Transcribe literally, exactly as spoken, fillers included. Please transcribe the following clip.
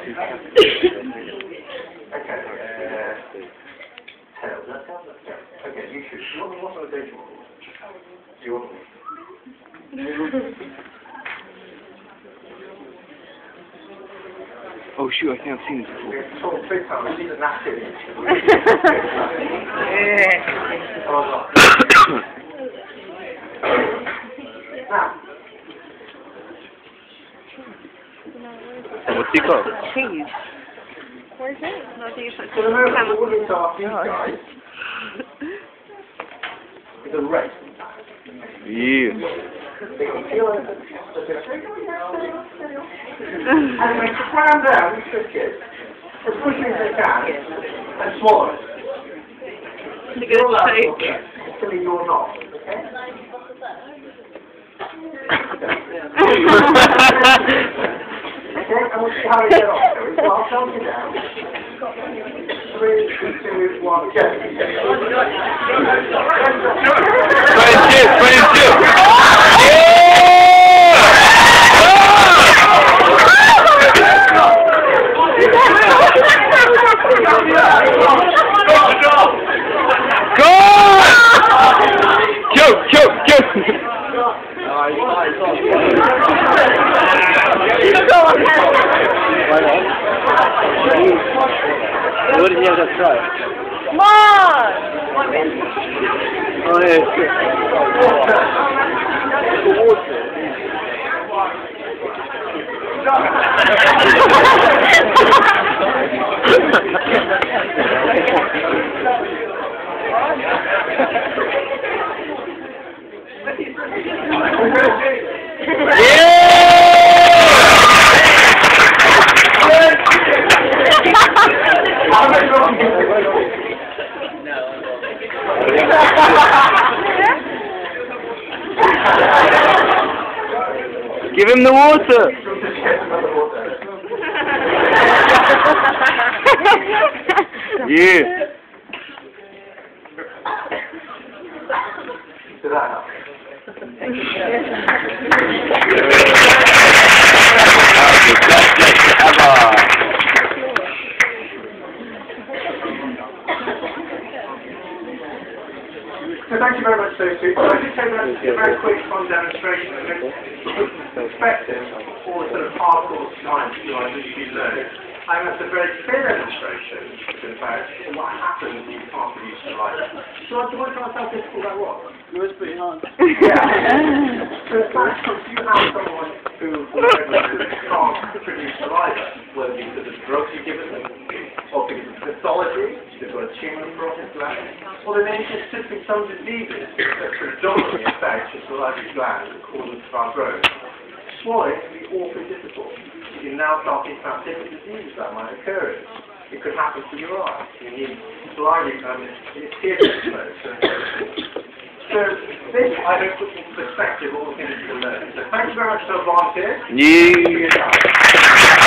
Okay. Uh, tails. That sounds like tails. Okay, you should. What, what sort of data model? You want Oh shoot, I think I've seen this before. We have to talk big time. These are nasty. Now. What's he called? Cheese. Where's it? No, I think it's like So the moment I want to ask you guys is a race. Yeah. They can feel it. And they cram down these biscuits as quickly as they can and swallow it. They're You're going allowed to to choke. until you're not. Okay? Okay, and we'll see how they get on. So I'll count you down. Three, two, one, go. twenty-two, twenty-two! Go! Choke, choke, choke! What did you have to try? Come on! Oh yeah, shit. Give him the water. Yeah. Did that help? So thank you very much, Sophie. So I just take a very quick fun demonstration of perspective all the sort of hardcore science you I usually learn. I think that's a very clear demonstration, in fact, of what happens when you can't produce saliva. So I want to ask how difficult that was. It was pretty hard. Yeah. So in fact, if you have someone who can't produce saliva, whether because of drugs you give them, or because of pathology, they've got a tumour in the process gland, or there may be simply some diseases that predominantly affect the salivary gland that cause them to start growing. Swallowing can be awfully difficult. You now start thinking about different diseases that might occur. It could happen to your eyes. You need salivary um, tear exposed. So this, I hope, puts into perspective all the things you can learn. So thank you very much for volunteering. Yeah.